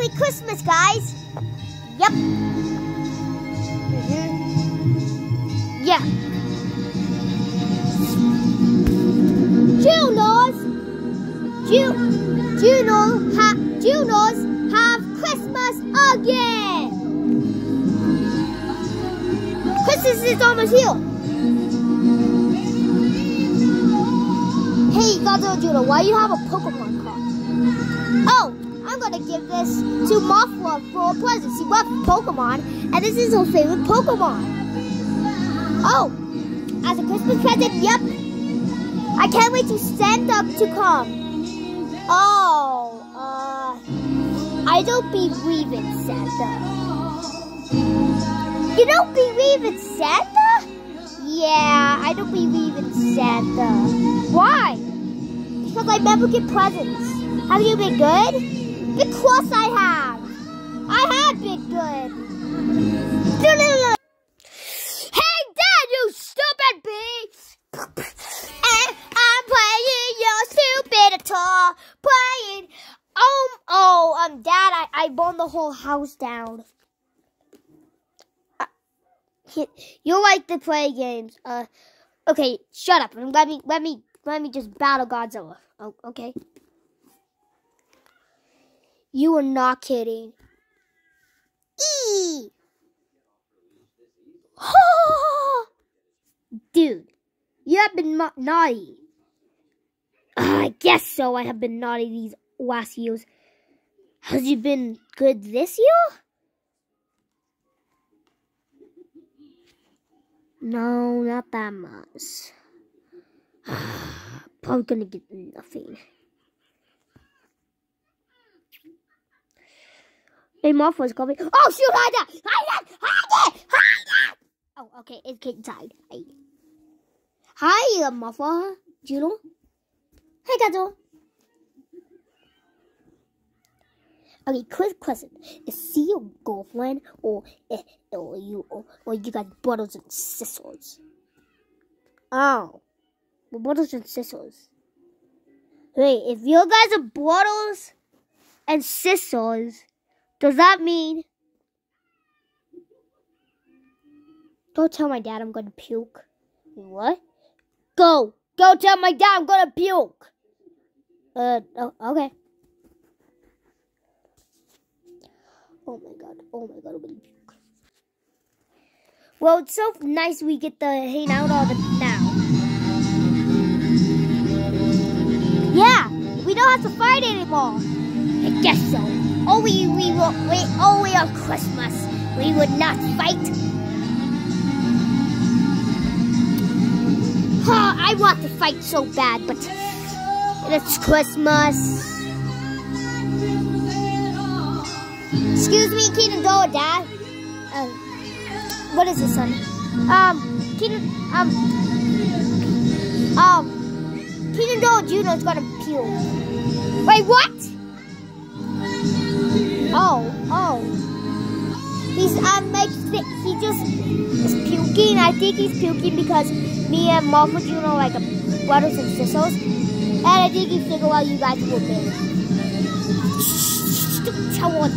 Merry Christmas, guys. Yep. Yeah. Junos have Christmas again. Christmas is almost here. Hey, Godzilla Juno, why do you have a Pokemon card? Oh, I'm gonna give this to Mothra for a present. She loves Pokemon, and this is her favorite Pokemon. Oh, as a Christmas present, yep. I can't wait to Santa to come. Oh, I don't believe in Santa. You don't believe in Santa? Yeah, I don't believe in Santa. Why? Because I never get presents. Have you been good? Of course I have. I have been good. Hey, Dad, you stupid beast! I'm playing your stupid guitar. Playing. Dad, I burned the whole house down. You like to play games. Okay, shut up and let me just battle Godzilla. Oh, okay. You are not kidding. Eee! Dude, you have been naughty. I guess so. I have been naughty these last years. Has you been good this year? No, not that much. Probably gonna get nothing. Hey, Mothra's coming. Oh, shoot! Hide it! Oh, okay. It's getting tied. Hi, Mothra. Juno. Hey, Godzilla. Okay, quick question. Is she your girlfriend or you guys brothers and sisters? Oh, we're brothers and sisters. Wait, if you guys are brothers and sisters, does that mean? Don't tell my dad I'm gonna puke. What? Go tell my dad I'm gonna puke. Okay. Oh my god, I'm gonna puke. Well, it's so nice we get to hang out all the now. Yeah, we don't have to fight anymore. I guess so. Only on Christmas we would not fight. I want to fight so bad, but it's Christmas. Excuse me, Keenan Doe, Dad. What is this, son? Keenan Doe Jr.'s gonna puke. Wait, what? Oh. He just is puking. I think he's puking because me and Mothra Juno are like brothers and sisters. And I think he figured out you guys were big. Don't tell one.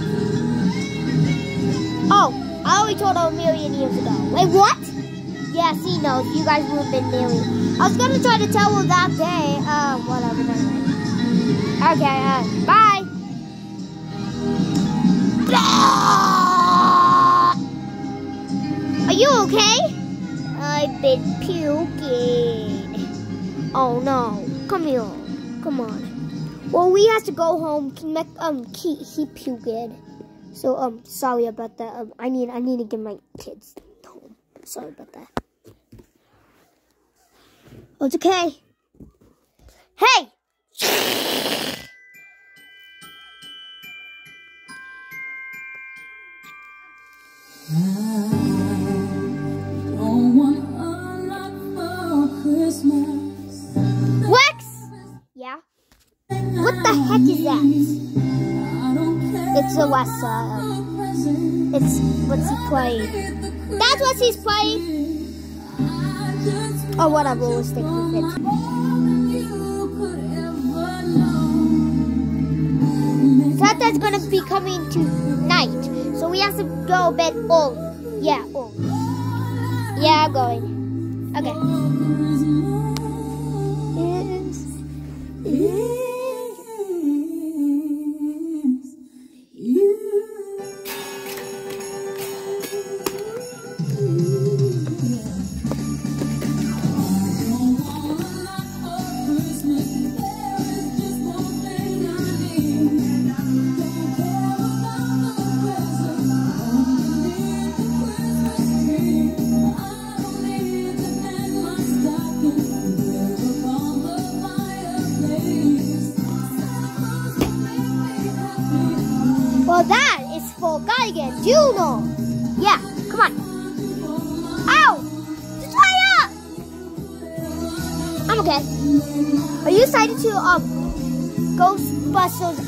Oh, I already told her a million years ago. Wait, what? Yeah, she knows. You guys would have been married. I was gonna try to tell her that day. Whatever. Okay, bye. Are you okay? I've been puking. Oh no. Come here. Come on. Well, we have to go home. He puked. So, sorry about that. I need to get my kids home. Sorry about that. Oh, it's okay. Hey! Lex! Yeah? What the heck is that? It's a Wessa. It's what's he playing? That's what he's playing. Or whatever, we'll stick with it. Is that the Santa's gonna be coming tonight, so we have to go to bed early. Yeah, early. Yeah, I'm going. Okay. Well, that is for Geiger Juno. Yeah, come on. Ow! Just fire! I'm okay. Are you excited to Ghostbusters?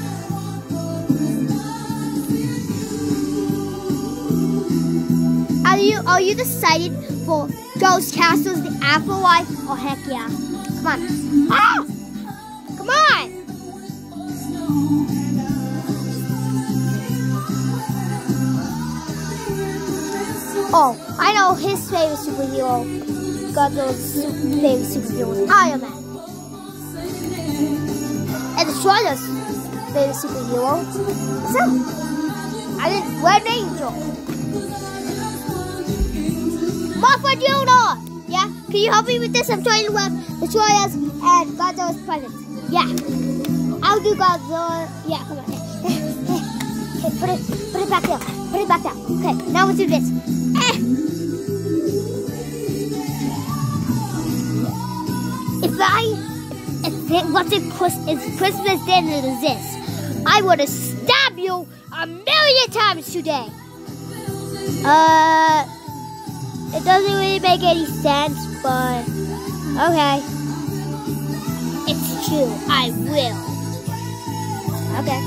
Are you excited for Ghost Castles, the Afterlife? Oh heck yeah! Come on! Ah! Come on! Oh, I know his favorite superhero. Godzilla's favorite superhero is Iron Man. And Destroyer's favorite superhero is Red Angel. Mothra Juno! Yeah, can you help me with this? I'm trying to work Destroyers and Godzilla's presents. Yeah, I'll do Godzilla. Yeah, come on. Okay, put it back there. Put it back there. Okay, now let's do this. If Christmas didn't exist, I would have stabbed you 1,000,000 times today. It doesn't really make any sense, but okay. It's true, I will. Okay.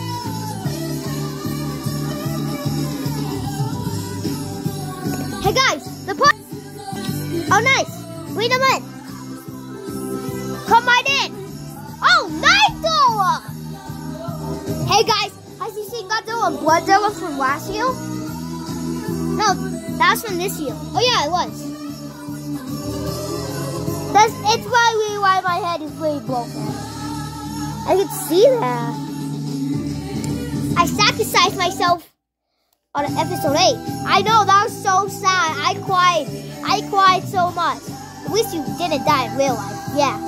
Hey guys, the party. Oh nice. Wait a minute. Come right in. Oh, nice door. Hey guys, has you seen Godzilla and Bloodzilla from last year? No, that was from this year. Oh yeah, it was. It's probably why my head is really broken. I can see that. I sacrificed myself on episode 8. I know, that was so sad. I cried so much. I wish you didn't die in real life. Yeah.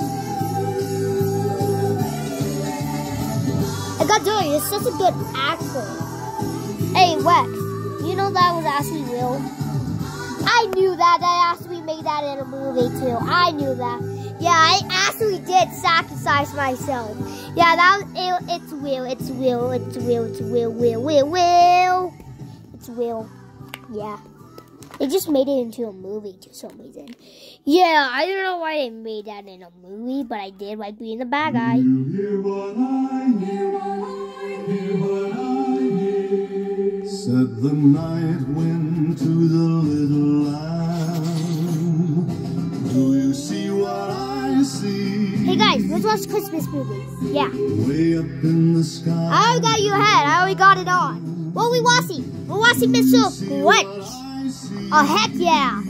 And Godzilla, you're such a good actor. Hey, Rex, you know that was actually real? I knew that. I actually made that in a movie too. I knew that. Yeah, I actually did sacrifice myself. Yeah, that was, it's real. It's real. It's real. It's real. Real. It's real. Yeah. They just made it into a movie for some reason. Yeah, I don't know why they made that in a movie, but I did like being the bad guy. You hear what I hear, hear what I hear. Said the night wind to the little lamb. Do you see what I see? Hey guys, let's watch Christmas movie. Yeah. Way up in the sky. I already got your head. I already got it on. What are we watching? We're watching Mr. Grinch. Oh, heck yeah.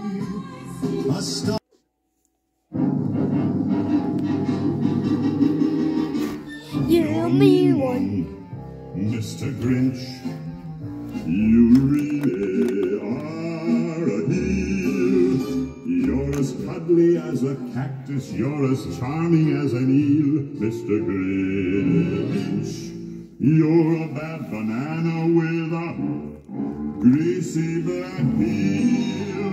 You me one. Mr. Grinch, you really are a heel. You're as cuddly as a cactus, you're as charming as an eel, Mr. Grinch. You're a bad banana with a greasy black peel.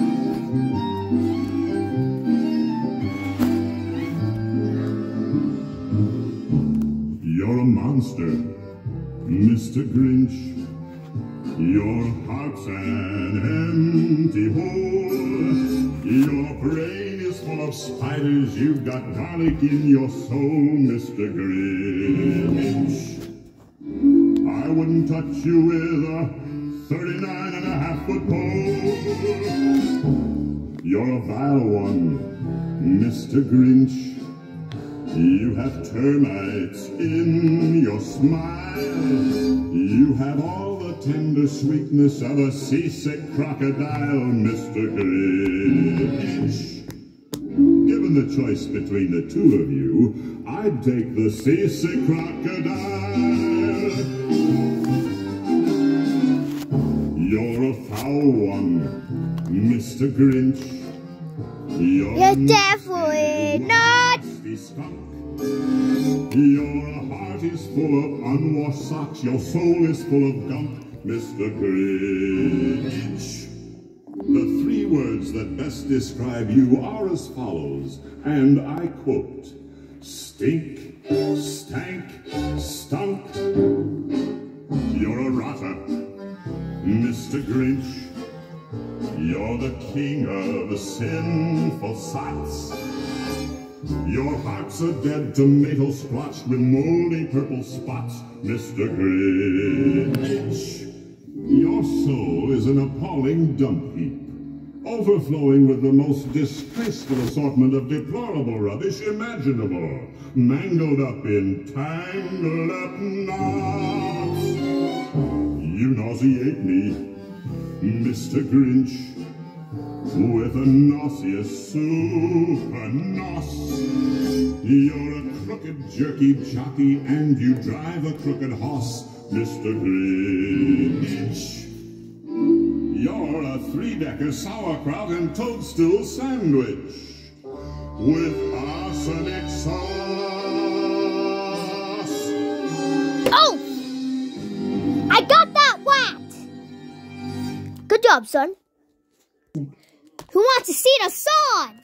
You're a monster, Mr. Grinch. Your heart's an empty hole. Your brain is full of spiders. You've got garlic in your soul, Mr. Grinch. I wouldn't touch you with a 39.5-foot pole. You're a vile one, Mr. Grinch. You have termites in your smile. You have all the tender sweetness of a seasick crocodile, Mr. Grinch. Given the choice between the two of you, I'd take the seasick crocodile. You're a foul one, Mr. Grinch. You're definitely not. Skunk. Your heart is full of unwashed socks. Your soul is full of gunk, Mr. Grinch. The three words that best describe you are as follows, and I quote: stink, stank, stunk. You're a rotter, Mr. Grinch. You're the king of the sinful sots. Your heart's a dead tomato splotched with moldy purple spots, Mr. Grinch. Your soul is an appalling dump heap, overflowing with the most disgraceful assortment of deplorable rubbish imaginable, mangled up in tangled up knots. You nauseate me, Mr. Grinch, with a nauseous super nos. You're a crooked jerky jockey and you drive a crooked horse, Mr. Grinch. You're a three-decker sauerkraut and toadstool sandwich with arsenic sauce. Oh! I got that whacked! Good job, son. Who wants to sing a song?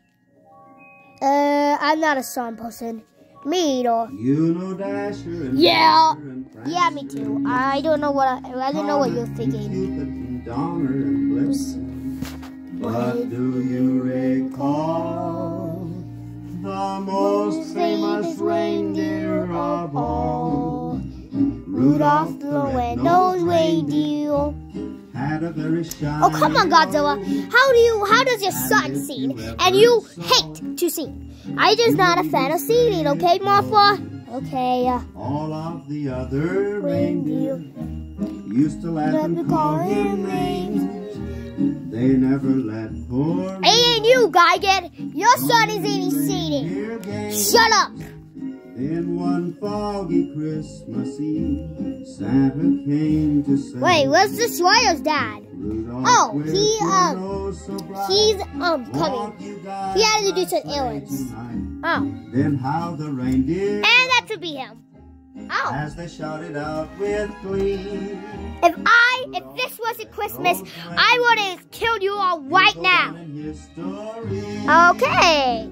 I'm not a song person. Me either. You know Dasher and Yeah. Prancer and Prancer Yeah, me too. and I don't know what I don't know what you're Comet thinking. and Cupid and Donner and Blitzen. But do you recall the most famous reindeer of all? Rudolph the red-nosed reindeer. Had a very shiny Oh, come on, Godzilla. How does your son sing? And you hate to sing. I'm just not a fan of singing, okay, Martha? Okay, all of the other reindeer used to laugh and call him names. They never let poor Hey, and you, Geigen. Your son is in singing. reindeer game. Shut up. Then one foggy Christmas Eve, Santa came to say, Wait, where's the Squire's dad? Rudolph, Oh, with he, your nose so bright, He's, won't coming. you guide He had to do us some sleigh errands. tonight? Oh, Then how the reindeer, and that should be him. Oh, as they shouted out with glee, if this wasn't Christmas, I would have killed you all right now. in history. Okay.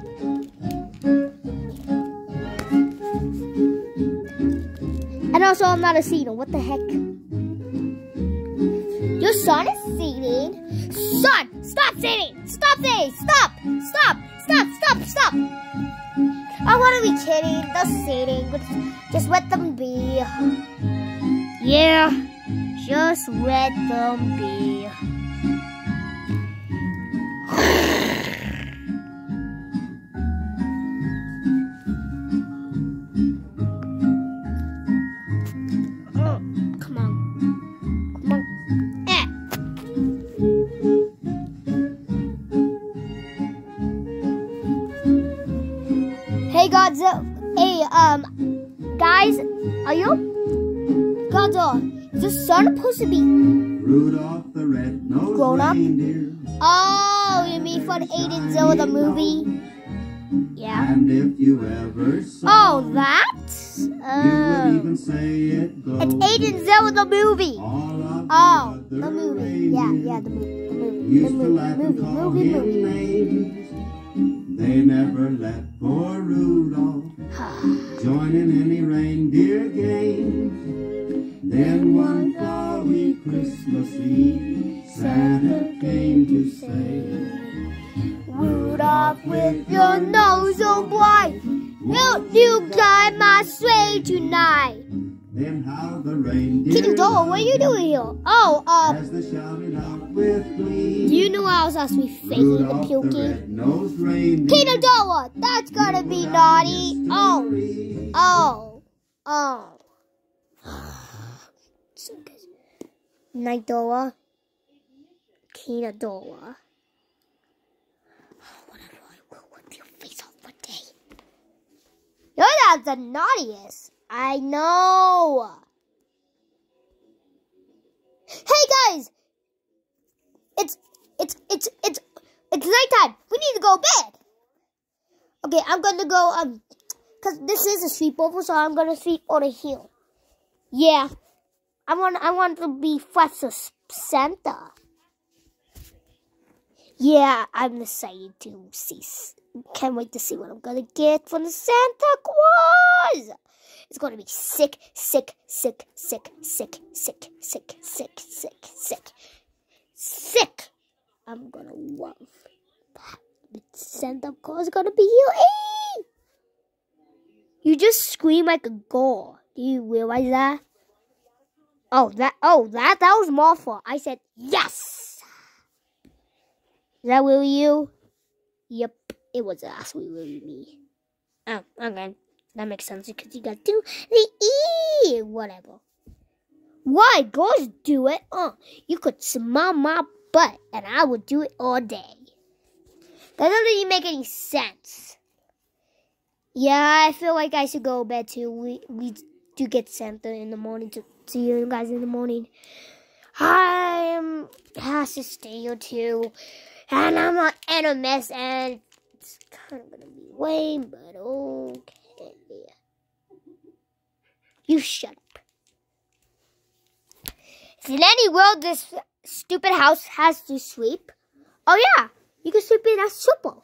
And also, I'm not a singer. What the heck? Your son is singing. Son, stop singing. Stop singing. Stop. Stop. Stop. Stop. Stop. I want to be kidding. They're singing. Just let them be. Yeah. Just let them be. Come on. Come on. Hey, Godzilla. Hey, guys, are you? Godzilla, is this son supposed to be Rudolph the red-nosed grown up? reindeer. Oh, you mean for the Aiden Zilla the movie? Yeah. And if you ever saw Oh, that? you would even say it goes. It's Aiden Zilla the movie. All of Oh, the the other movie. Yeah, reindeer yeah, the movie. used to laugh and call movie. him names. They never let poor Rudolph join in any reindeer games. Then one foggy Christmas Eve, Santa came to say, Rudolph with your nose so bright, will you guide my sleigh tonight? then how the reindeer King Doll, what are you doing here? Oh, as they shouted out with glee. you knew I was supposed to be faking the Rudolph the puking. red-nosed reindeer. King Doll, that's gonna be naughty. Oh. So good. Night Dolla. King Dolla. Whatever, I will whip your face off one day. You're not the naughtiest. I know. Hey guys, it's nighttime. We need to go to bed. Okay, I'm gonna go cause this is a sleepover, so I'm gonna sleep on a hill. Yeah, I want to be friends with Santa. Yeah, I'm excited to see. Can't wait to see what I'm gonna get from the Santa Claus. It's gonna be sick. I'm gonna love that. The Santa Claus is gonna be here. Hey! You just scream like a girl. Do you realize that? That was Martha. I said yes. Is that really you? Yep, it was actually really me. Oh, okay. That makes sense because you got to the E. Whatever. Why? Girls do it. You could smell my butt and I would do it all day. That doesn't even make any sense. Yeah, I feel like I should go to bed too. We do get Santa in the morning to see you guys in the morning. I has to stay here too. And I'm not in a mess and it's kind of gonna be lame, but okay. You shut up. If in any world this stupid house has to sweep, oh yeah, you can sweep it as simple.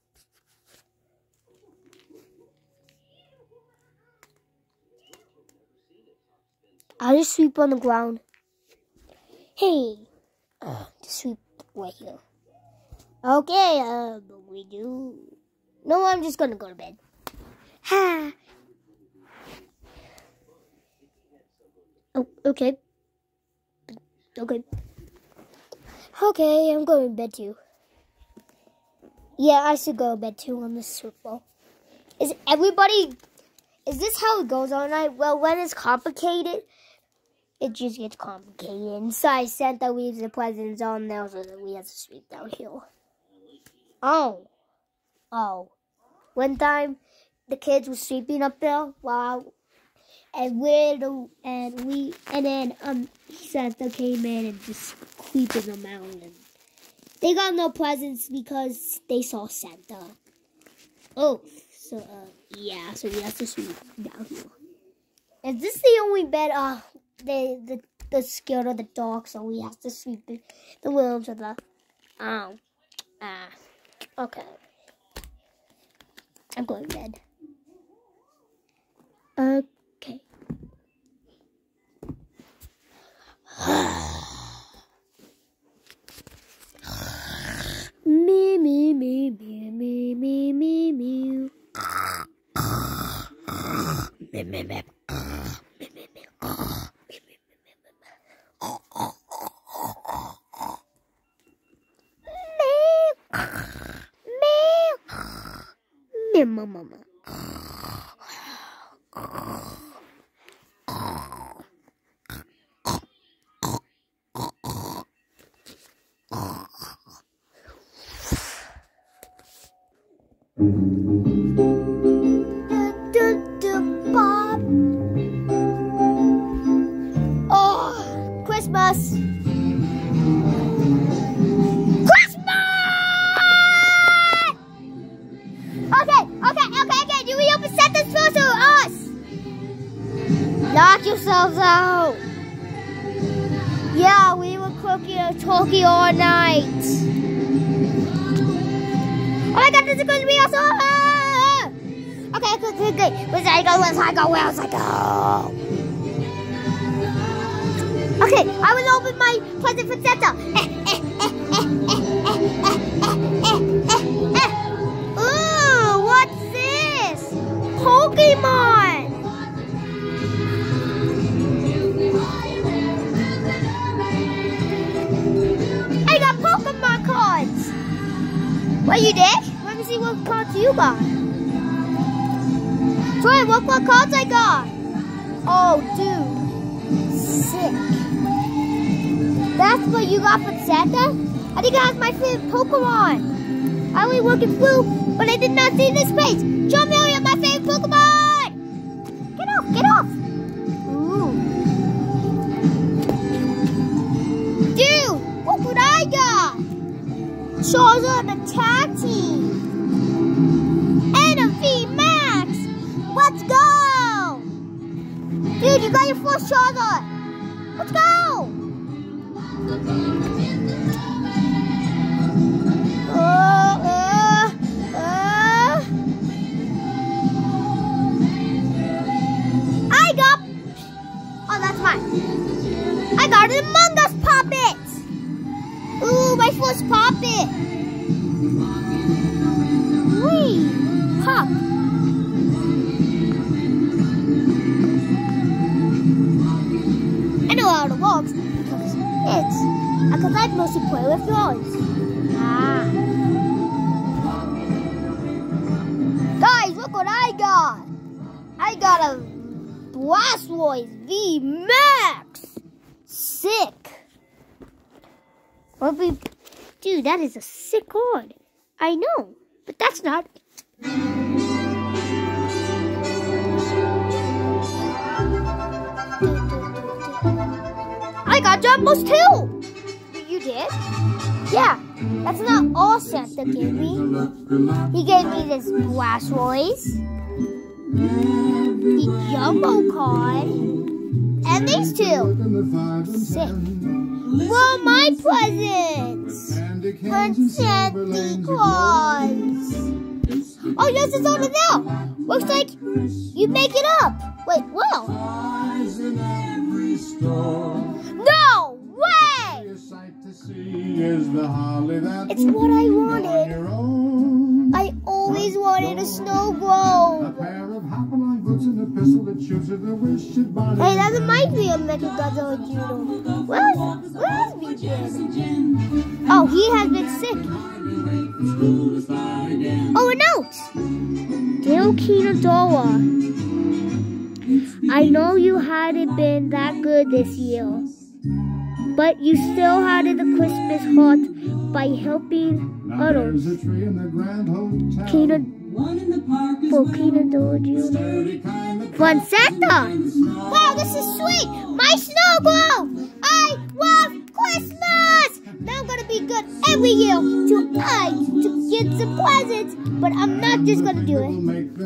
I'll just sweep on the ground. Hey, just sweep right here. Okay, what we do? No, I'm just gonna go to bed. Ha. Oh, okay. Okay, I'm going to bed too. Yeah, I should go to bed too on this football. Is this how it goes all night? Well, when it's complicated, it just gets complicated. Inside, Santa leaves the presents on there so that we have to sweep downhill. Oh. One time, the kids were sweeping up there and then Santa came in and just creeping them out. And they got no presents because they saw Santa. Oh, so we have to sweep down here. Is this the only bed? They're scared of the dark, so we have to sweep the rooms of the. Okay. I'm going to bed. Okay. Me. Mama. Bob. Oh, Christmas. Okay. Do we open Santa's first or us? Knock yourselves out. Yeah, we were cooking a turkey all night. Oh my god, this is going to be awesome! Okay. Where's I go? Okay, I will open my present for Santa. Ooh, what's this? Pokemon! What you did? Let me see what cards you got. Troy, look what cards I got. Oh, dude. Sick. That's what you got for Santa? I think I have my favorite Pokemon. I only work in blue, but I did not see this space. Charmeleon, my favorite Pokemon! Get off, get off! Ooh. Dude, look what I got! Charizard attack team! And a VMAX! Let's go! Dude, you got your first Charizard! Let's go! I got an Among Us Poppet! Ooh, my first Poppet! Whee! Pop! I know how it works because I mostly play with yours. Ah. Guys, look what I got! I got a Blastoise VMAX! Sick! Dude, that is a sick card. I know, but that's not. I got Jumbos too! You did? Yeah, that's not all Santa gave me. He gave me this Blastoise, the Jumbo card, and these two. Sick. Well, my presents. Santa Claus. Oh, yes, it's on it now. Looks like you make it up. Wait, well. No way! It's what I wanted. I always wanted a snow globe. Hey, that reminds me of Mechagodzilla Judo. Where's me been? Oh, he has been sick. Oh, a note! Dear Kinadoa, I know you hadn't been that good this year, but you still had the Christmas heart by helping others. Fun Santa! Wow, this is sweet! My snow globe! I love Christmas! Now I'm gonna be good every year to get some presents, but I'm not just gonna do it.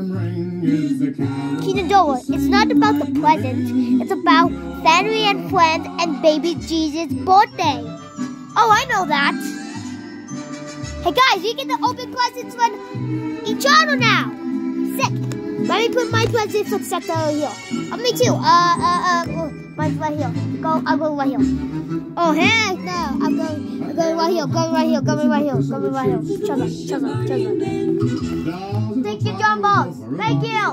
Kinadoa, it's not about the presents, it's about family and friends and baby Jesus' birthday. Oh, I know that. Hey guys, you get to open presents from each other now. Sick. Let me put my present for Santa over here. Oh, me too. Mine's right here. I'll go right here. Oh, heck no. I'm going right here. Going right here. Shut up. Thank you, John Balls. Thank you.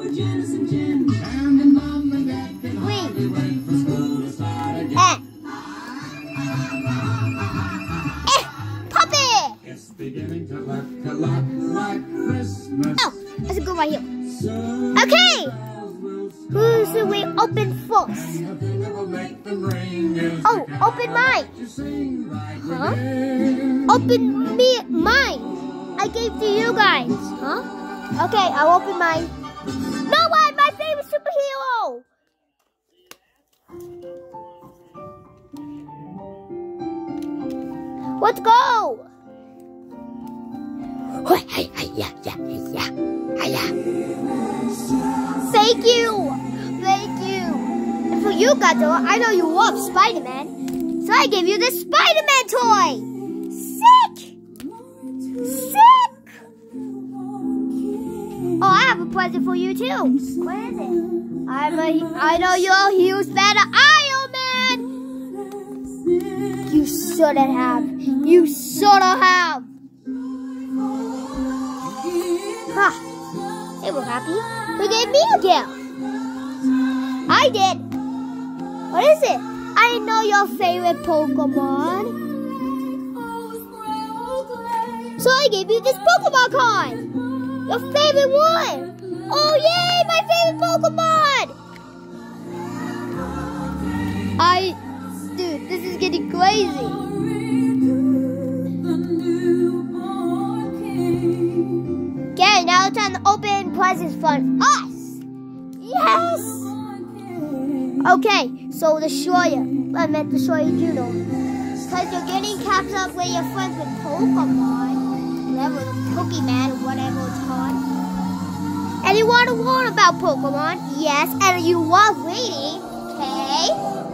Wait. Beginning to look a lot like Christmas. Oh, let's go right here. Okay. Who's the way open first? Oh, open mine. Huh? Open mine. I gave to you guys. Huh? Okay, I'll open mine. No one, my favorite superhero. Let's go. Thank you. And for you, Godzilla, I know you love Spider-Man, so I gave you this Spider-Man toy. Sick. Oh, I have a present for you too. What is it? I know you're a huge fan of Iron Man. You should have. Huh. They were happy. They gave me a gift. I did. What is it? I know your favorite Pokemon. So I gave you this Pokemon card. Your favorite one. Oh yay, my favorite Pokemon. Dude, this is getting crazy. Okay, now it's time to open presents for us. Yes. Okay, so to show you, I meant to show you Juno. Because you're getting capped up with your friends with Pokemon, whatever, Pokemon, or whatever it's called. And you want to learn about Pokemon, yes, and you love reading, okay?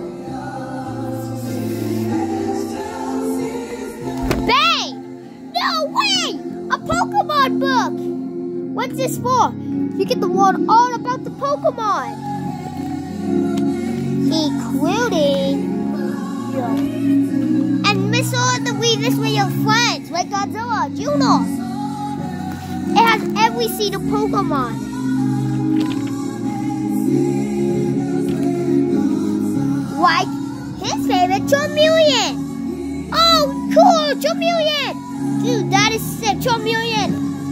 Bang! No way! A Pokemon book! What's this for? You get to learn all about the Pokemon. Including and miss all the read this with your friends, like Godzilla, Juno. It has every single Pokemon. Like his favorite, Charmeleon. Oh, cool, Charmeleon. Dude, that is sick, Charmeleon.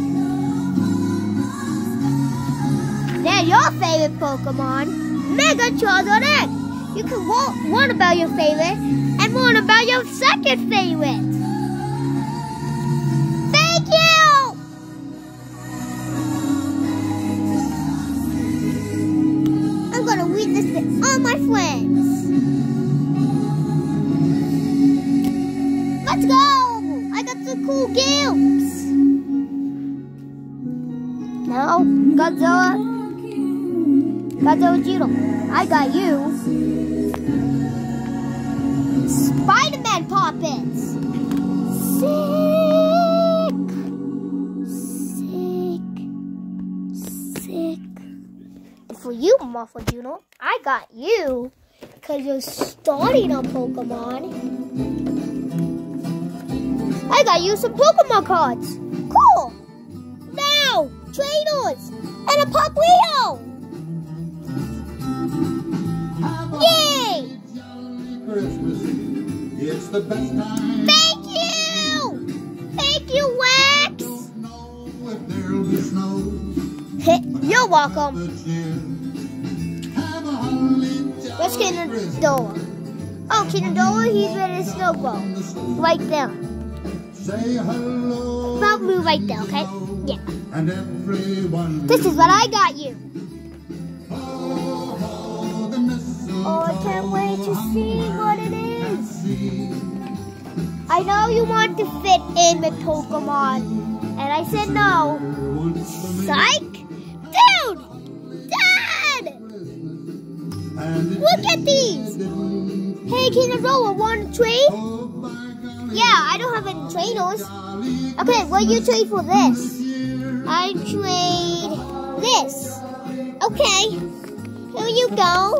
Then your favorite Pokemon, Mega Charizard X. You can learn about your favorite and learn about your second favorite. Thank you! I'm gonna read this to all my friends. Let's go! I got some cool gifts. Now, Godzilla Juno, I got you Spider-Man Poppets. Sick. And for you, Muffle Juno, I got you because you're starting on Pokemon. I got you some Pokemon cards. Cool. Now, trainers and a Popplio. Yay! Christmas, it's the best time. Thank you! Thank you, Wax! Don't know if there'll be snow. You're welcome. Have a holly Where's Kinandola? Oh, Kinandola, he's with his snowball. Right there. Say hello. About move right there, okay? Yeah. And everyone. This is what I got you. The mistletoe. Oh, I can't wait to see what it is. I know you want to fit in with Pokemon. And I said no. Psych! Dude! Dad! Look at these! Hey, Kinandola, want to trade? Yeah, I don't have any trainers. Okay, what do you trade for this? I trade this. Okay, here you go.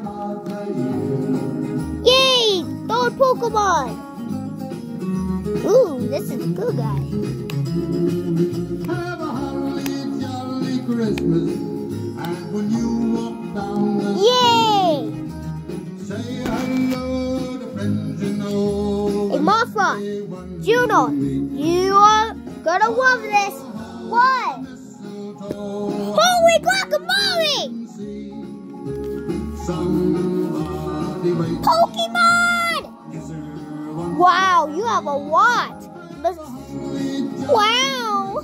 Yay! Third Pokemon. Ooh, this is a good guy. Have a holly jolly Christmas. And when you walk down the Yay! say hello to friends you know. Hey, Mothra, Juno, you are gonna love this. What? Holy guacamole! Somebody wait. Pokemon! Wow, you have a lot. Wow.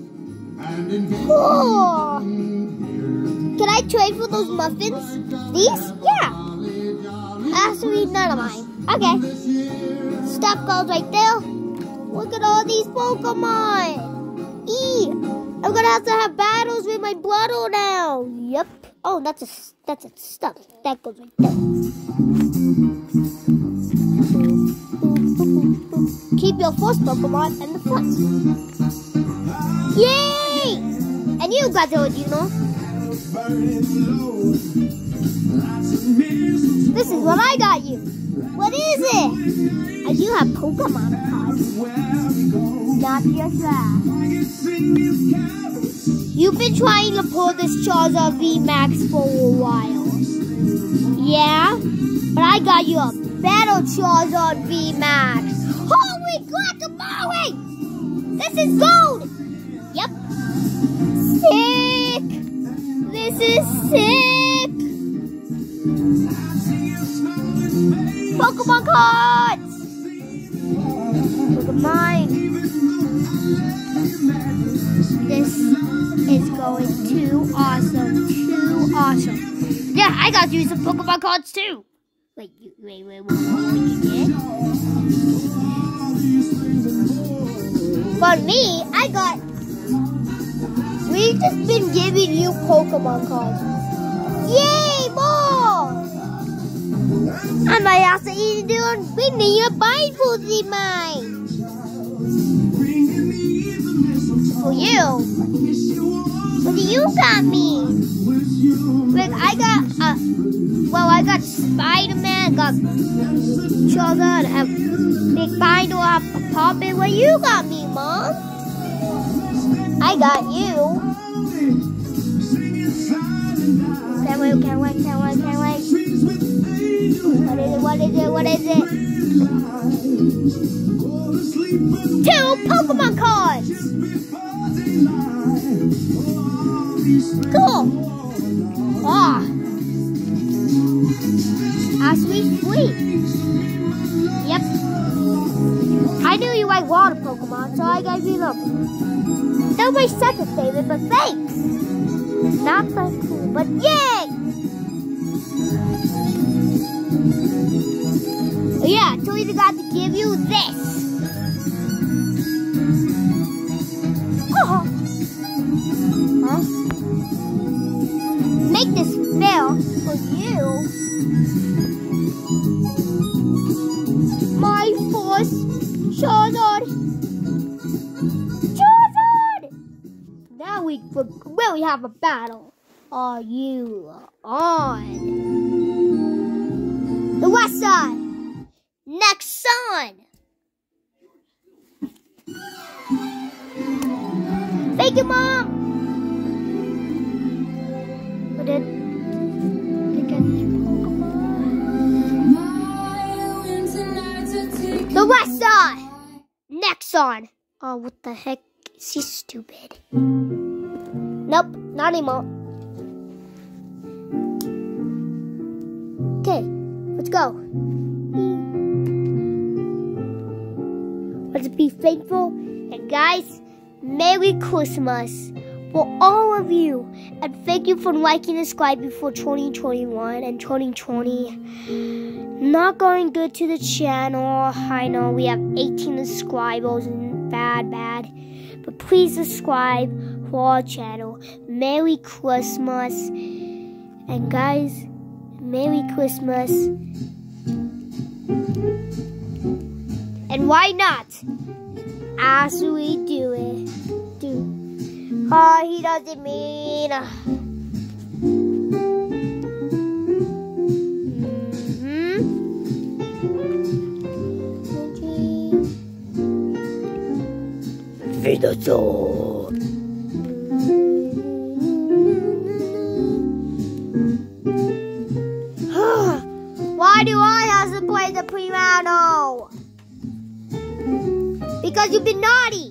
Cool. Can I trade for those muffins? These? Yeah. Actually, none of mine. Okay. Stuff goes right there. Look at all these Pokemon. I'm gonna have to have battles with my Blotto now. Yep. Oh, that's a stuff. That goes right there. Keep your first Pokemon in the front. Yay! And you got it, you know. This is what I got you. What is it? And you have Pokemon cards. Not just that. You've been trying to pull this Charizard VMAX for a while. Yeah? But I got you a better Charizard VMAX. Holy guacamole! This is gold! Yep. Sick! This is sick! Pokemon cards! Look at mine. This is going too awesome. Too awesome. Yeah, I got you some Pokemon cards too. Wait, what you did? For me, I got... We've just been giving you Pokemon cards. Yay, more! I might also even do a video Bible in mine. For you. What do you got me? Like, I got Spider-Man, got Sugar, and Big Binder, a Poppin'. What you got me, Mom? I got you. Can't wait. What is it? 2 Pokemon cards! Cool! Ah, sweet. Yep. I knew you like water Pokemon, so I gave you them. They're my second favorite, but thanks. Not that cool, but yay! Yeah, I totally forgot to give you this. Huh? Make this fair for you. My first Charizard. Now we really have a battle. Are you on? The west side. Next son. Thank you, Mom. What did get Pokemon? The west side. Next on. Oh, what the heck? Is he stupid? Nope, not anymore. Okay, let's go. Let's be thankful. And guys, Merry Christmas for all of you. And thank you for liking and subscribing for 2021 and 2020. Not going good to the channel. I know we have 18 subscribers and bad. But please subscribe for our channel. Merry Christmas. And guys, Merry Christmas. And why not? As we do it. Oh, he doesn't mean. Venusaur. Why do I have to play the piano? Because you've been naughty.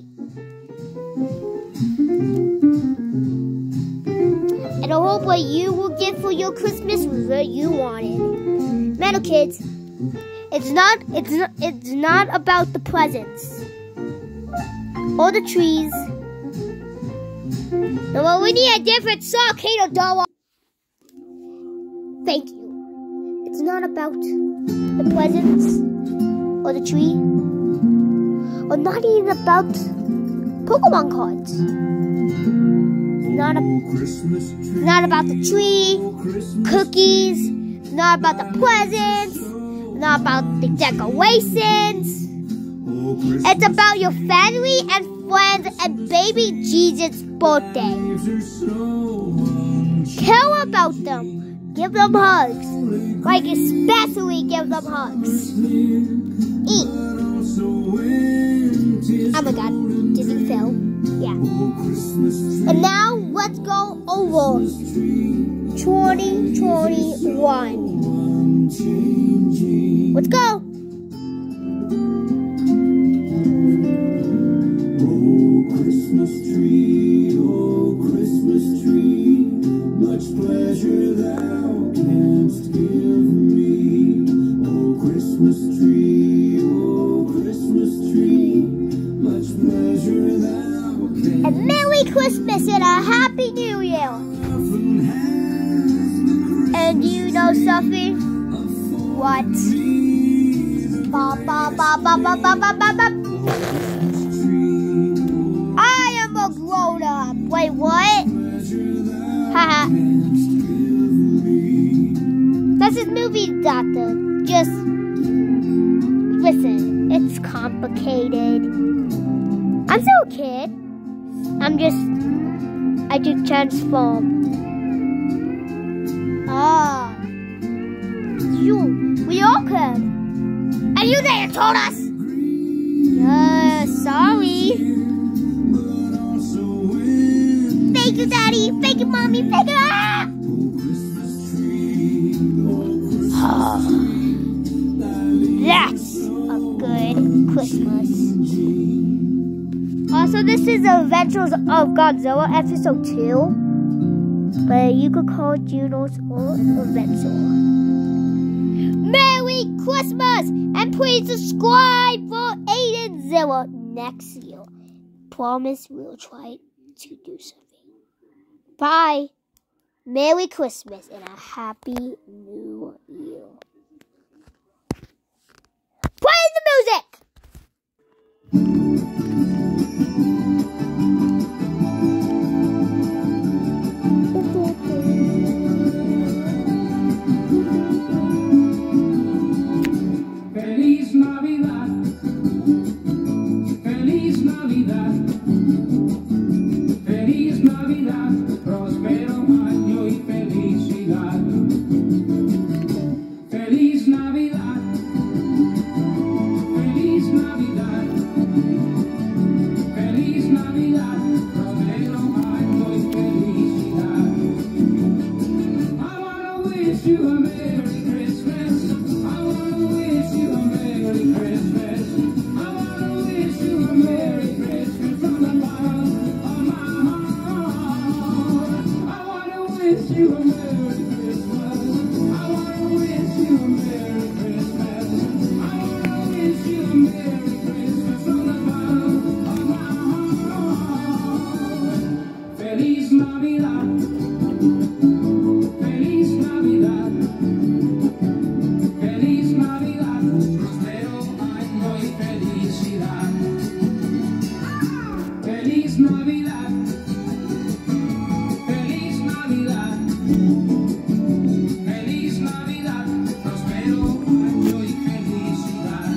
And I hope what you will get for your Christmas was what you wanted. Metal Kids, it's not about the presents or the trees. No, well, we need a different song, Kato Doll. Thank you. It's not about the presents or the tree, or not even about Pokemon cards. It's not about the tree, cookies, it's not about the presents, it's not about the decorations. It's about your family and friends and baby Jesus' birthday. Care about them. Give them hugs. Like especially give them hugs. Eat. Oh my god. Did you fail? Yeah. And now let's go over 2021. Let's go. Christmas tree, oh Christmas tree, much pleasure thou canst give me. Oh Christmas tree, much pleasure thou canst. And Merry Christmas and a Happy New Year. And you know something? What? Ba ba ba ba ba ba ba ba ba. I am a grown up. Wait, what? Haha. This is movie doctor. Just listen. It's complicated. I'm still a kid. I just transform. Ah. We all could. And you there told us. Sorry. Thank you, Daddy. Thank you, Mommy. Thank you. That's a good Christmas. Also, this is the Adventures of Godzilla, episode 2. But you could call it Juno's Adventure. Merry Christmas! And please subscribe for Aiden Zilla next year. Promise we'll try to do something. Bye. Merry Christmas and a Happy New Year. Play the music! Feliz Navidad, Feliz Navidad, Feliz Navidad, próspero año y felicidad. Feliz Navidad, Feliz Navidad, Feliz Navidad, próspero año y felicidad. I wanna wish you a Merry Christmas. I wanna wish you a Merry Christmas. I wanna wish you a Merry Christmas from the bottom of my heart. I wanna wish you a Merry Christmas. I wanna wish you a Merry Christmas. I wanna wish you a Merry Christmas from the bottom of my heart. Feliz Navidad. Feliz Navidad. Feliz Navidad, próspero año y felicidad. Feliz Navidad, Feliz Navidad, Feliz Navidad, próspero año y felicidad.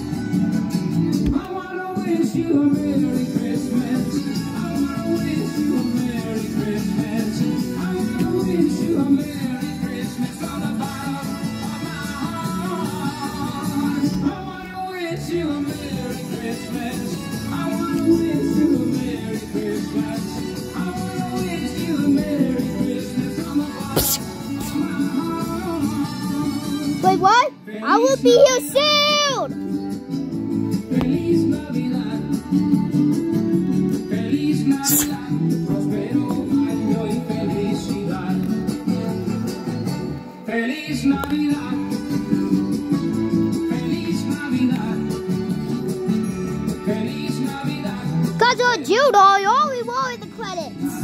I wanna wish you a Merry Christmas. I wanna wish you a Merry Christmas. I wanna wish you a Merry Christmas from the bottom of my heart. I wanna wish you a Merry Christmas. I wanna wish you a Merry Christmas. I wanna wish you a Merry Christmas from the bottom of my heart. Wait, what? I will be here soon! Feliz Navidad. Feliz Navidad. Próspero año y felicidad. Feliz Navidad. Feliz Navidad. Feliz Navidad. Cause you're Juno, you only wanted the credits.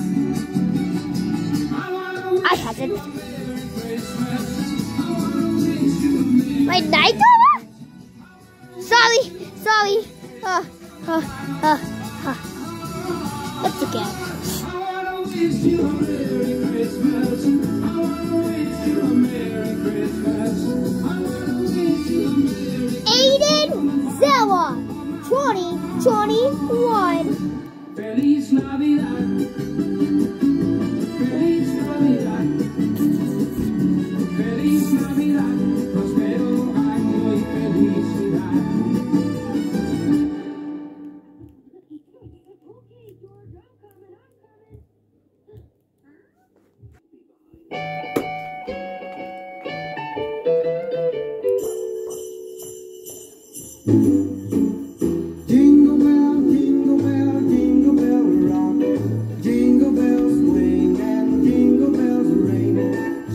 I haven't. My night over? Sorry. Let's again. I wanna wish you a Merry Christmas. I wanna wish you a Merry Christmas. I wanna wish you a Merry Aiden Zilla 2021. Feliz Navidad. Feliz Navidad. Feliz Navidad. Próspero año y felicidad.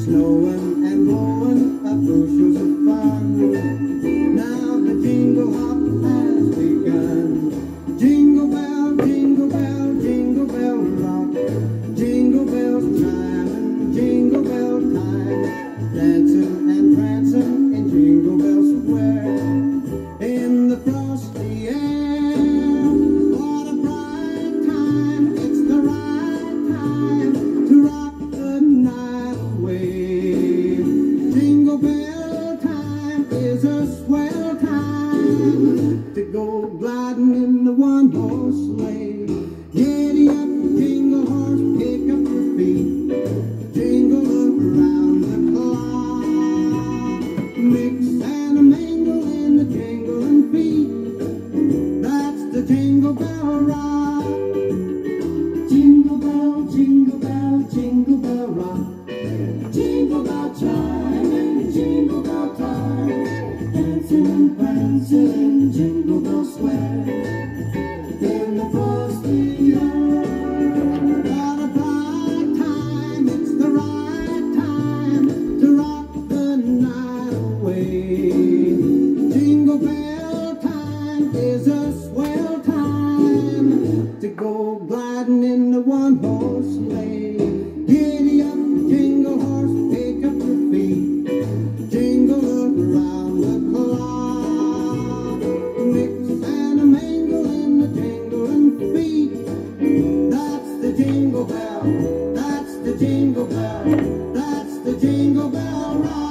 snowing and blowing up bushels of fun. Now the jingle hop has begun. Jingle bell, jingle bell, jingle bell rock. Jingle bells chiming, jingle bell time. Dancing and prancing in Jingle Bell Square. In the frosty air, what a bright time. It's the right time to rock the night away. Jingle bell time is a swell time to go gliding in the one-horse sleigh. Giddy up, jingle horse, pick up your feet. Jingle around the clock. Mix and a mingle in the jingling feet. That's the Jingle Bell Rock. Jingle bell, jingle bell, jingle bell rock. Jingle bell chime and jingle bell time. Dancing and prancing in Jingle Bell Square. In the frosty air, what a bright time. It's the right time to rock the night away. Jingle bell time is a swell time to go gliding in the one-horse sleigh. Giddy up, jingle horse, pick up your feet. Jingle around the clock. Mix and a mingle in the jingling feet. That's the Jingle Bell. That's the Jingle Bell. That's the Jingle Bell Rock.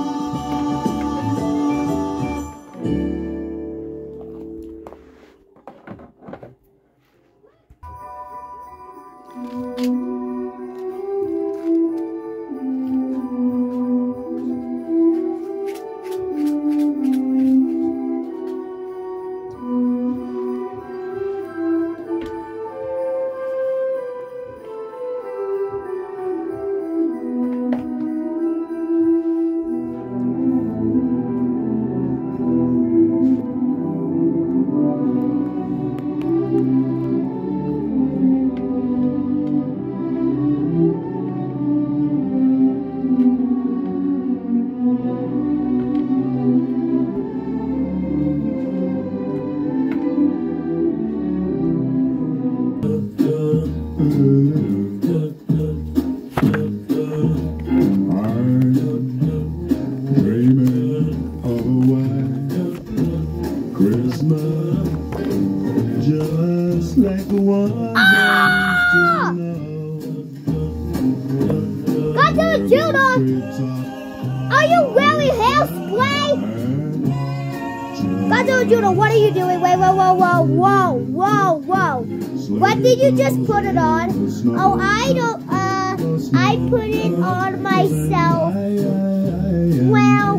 Just like the one Godzilla Judah! Are you wearing hairspray? Godzilla Judah, what are you doing? Wait, whoa, whoa, whoa, whoa, whoa, whoa. What did you just put it on? Oh, I don't, I put it on myself. Well,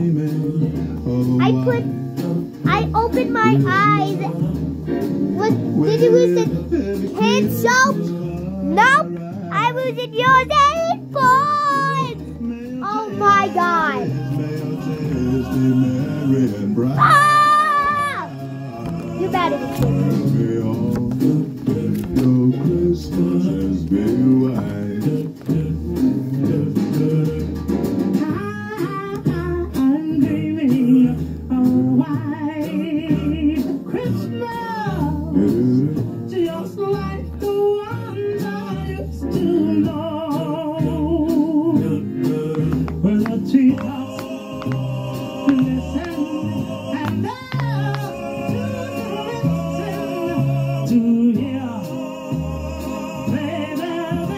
I opened my eyes. Did you use the hand soap? Nope, I was in your headphones. Oh my God. Ah! You better be kidding me. Baby,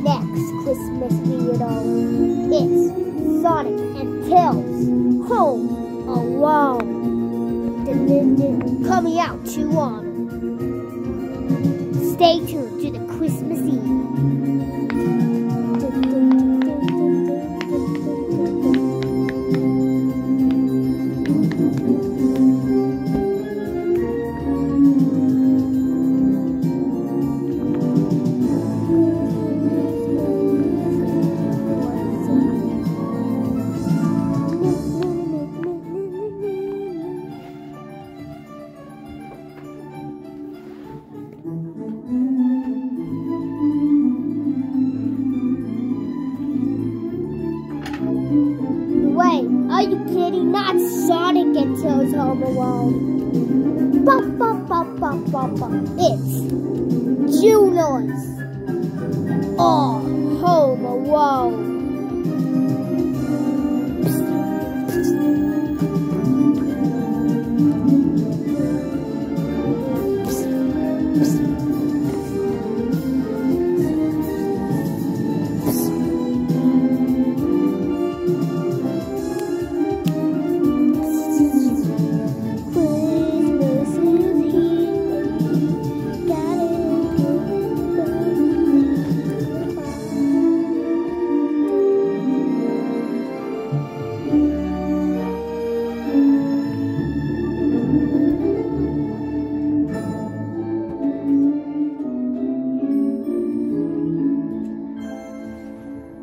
next Christmas video. It's Sonic and Tails Home Alone. Coming out to stay tuned to the Christmas Eve. Wait, are you kidding? Not Sonic and Tails Home Alone. It's Juno's Home Alone. Psst.